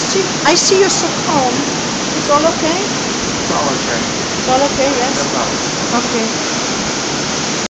I see you're so calm. It's all okay? It's all okay. It's all okay, yes? No problem. Okay.